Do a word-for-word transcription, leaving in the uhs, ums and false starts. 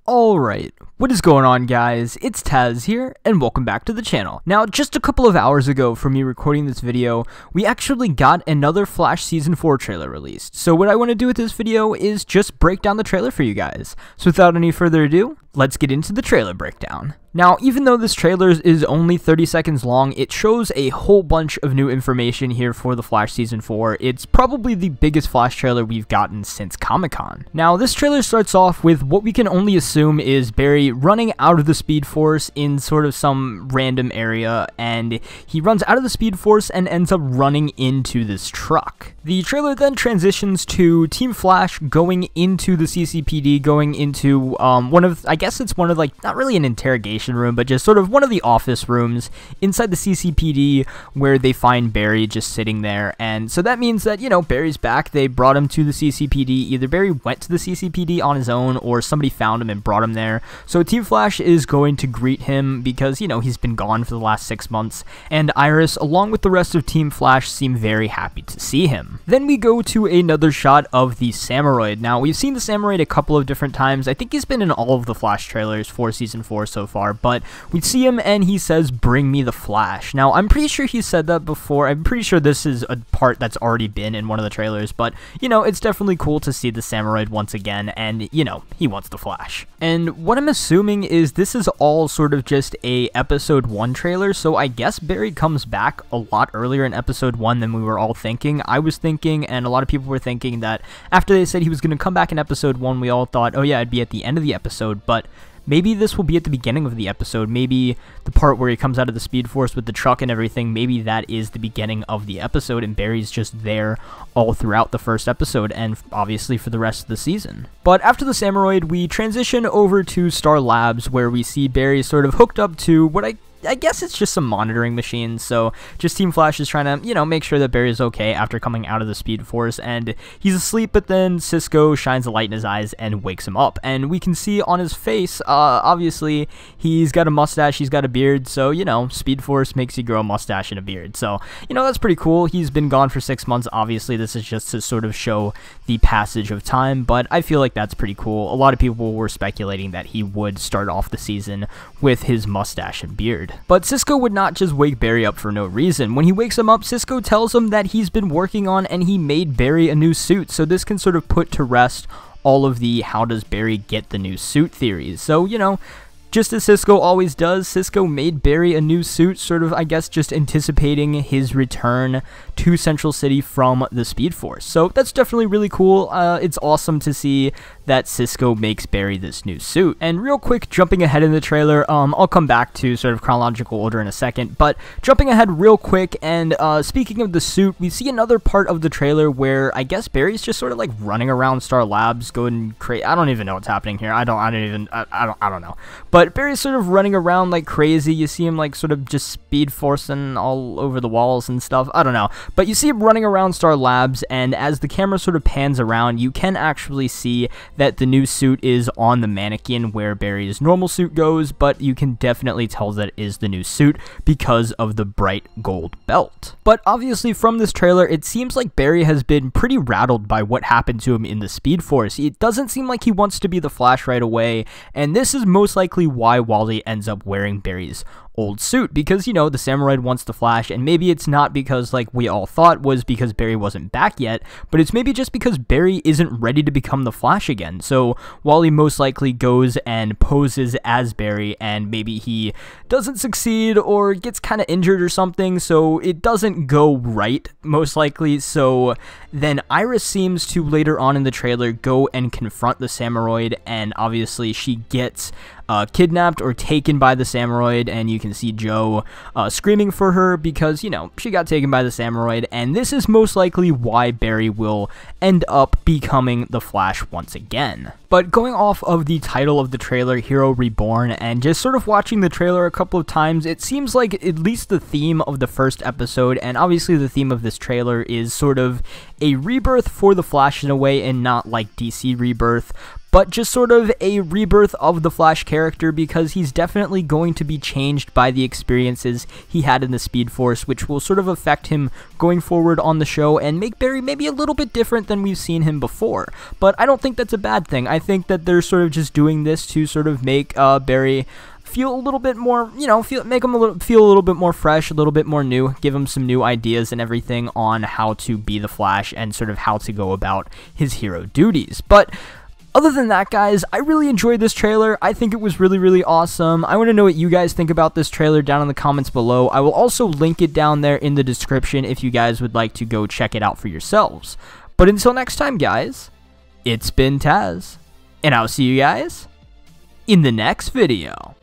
Alright, what is going on guys? It's Tazz here, and welcome back to the channel. Now, just a couple of hours ago from me recording this video, we actually got another Flash Season four trailer released. So what I want to do with this video is just break down the trailer for you guys. So without any further ado, let's get into the trailer breakdown. Now, even though this trailer is only thirty seconds long, it shows a whole bunch of new information here for the Flash Season four. It's probably the biggest Flash trailer we've gotten since Comic-Con. Now, this trailer starts off with what we can only assume is Barry running out of the Speed Force in sort of some random area, and he runs out of the Speed Force and ends up running into this truck. The trailer then transitions to Team Flash going into the C C P D, going into um, one of, I guess it's one of like, not really an interrogation room, but just sort of one of the office rooms inside the C C P D where they find Barry just sitting there. And so that means that, you know, Barry's back. They brought him to the C C P D. Either Barry went to the C C P D on his own or somebody found him and brought him there. So Team Flash is going to greet him because, you know, he's been gone for the last six months. And Iris, along with the rest of Team Flash, seem very happy to see him. Then we go to another shot of the Samuroid. Now, we've seen the Samuroid a couple of different times. I think he's been in all of the Flash trailers for Season four so far, but we see him and he says, "Bring me the Flash." Now, I'm pretty sure he said that before. I'm pretty sure this is a part that's already been in one of the trailers, but, you know, it's definitely cool to see the Samuroid once again, and, you know, he wants the Flash. And what I'm assuming is this is all sort of just a Episode one trailer, so I guess Barry comes back a lot earlier in Episode one than we were all thinking. I was thinking, and a lot of people were thinking, that after they said he was going to come back in Episode one, we all thought, oh yeah, it'd be at the end of the episode, but maybe this will be at the beginning of the episode. Maybe the part where he comes out of the Speed Force with the truck and everything, maybe that is the beginning of the episode, and Barry's just there all throughout the first episode, and obviously for the rest of the season. But after the Samuroid, we transition over to Star Labs, where we see Barry sort of hooked up to what I I guess it's just some monitoring machines, so just Team Flash is trying to, you know, make sure that Barry is okay after coming out of the Speed Force, and he's asleep, but then Cisco shines a light in his eyes and wakes him up, and we can see on his face, uh, obviously, he's got a mustache, he's got a beard, so, you know, Speed Force makes you grow a mustache and a beard, so, you know, that's pretty cool. He's been gone for six months, obviously, this is just to sort of show the passage of time, but I feel like that's pretty cool. A lot of people were speculating that he would start off the season with his mustache and beard. But Cisco would not just wake Barry up for no reason. When he wakes him up, Cisco tells him that he's been working on and he made Barry a new suit, so this can sort of put to rest all of the how does Barry get the new suit theories. So, you know, just as Cisco always does, Cisco made Barry a new suit, sort of, I guess, just anticipating his return to Central City from the Speed Force. So that's definitely really cool. Uh, it's awesome to see that Cisco makes Barry this new suit. And real quick, jumping ahead in the trailer, um, I'll come back to sort of chronological order in a second, but jumping ahead real quick, and uh, speaking of the suit, we see another part of the trailer where I guess Barry's just sort of like running around Star Labs, going crazy. I don't even know what's happening here. I don't, I don't even, I, I don't, I don't know. But Barry's sort of running around like crazy. You see him like sort of just speed forcing all over the walls and stuff. I don't know. But you see him running around Star Labs, and as the camera sort of pans around, you can actually see that the new suit is on the mannequin where Barry's normal suit goes, but you can definitely tell that it is the new suit because of the bright gold belt. But obviously from this trailer, it seems like Barry has been pretty rattled by what happened to him in the Speed Force. It doesn't seem like he wants to be the Flash right away, and this is most likely why Wally ends up wearing Barry's old suit, because, you know, the Samuroid wants the Flash, and maybe it's not because, like, we all thought was because Barry wasn't back yet, but it's maybe just because Barry isn't ready to become the Flash again. So Wally most likely goes and poses as Barry, and maybe he doesn't succeed or gets kind of injured or something, so it doesn't go right, most likely. So then Iris seems to, later on in the trailer, go and confront the Samuroid, and obviously she gets Uh, kidnapped or taken by the Samuroid, and you can see Joe uh, screaming for her because, you know, she got taken by the Samuroid, and this is most likely why Barry will end up becoming the Flash once again. But going off of the title of the trailer, Hero Reborn, and just sort of watching the trailer a couple of times, it seems like at least the theme of the first episode, and obviously the theme of this trailer, is sort of a rebirth for the Flash in a way, and not like D C Rebirth, but just sort of a rebirth of the Flash character, because he's definitely going to be changed by the experiences he had in the Speed Force, which will sort of affect him going forward on the show and make Barry maybe a little bit different than we've seen him before. But I don't think that's a bad thing. I think that they're sort of just doing this to sort of make uh, Barry feel a little bit more, you know, feel make him a little feel a little bit more fresh, a little bit more new, give him some new ideas and everything on how to be the Flash and sort of how to go about his hero duties. But other than that, guys, I really enjoyed this trailer. I think it was really, really awesome. I want to know what you guys think about this trailer down in the comments below. I will also link it down there in the description if you guys would like to go check it out for yourselves. But until next time, guys, it's been Taz, and I'll see you guys in the next video.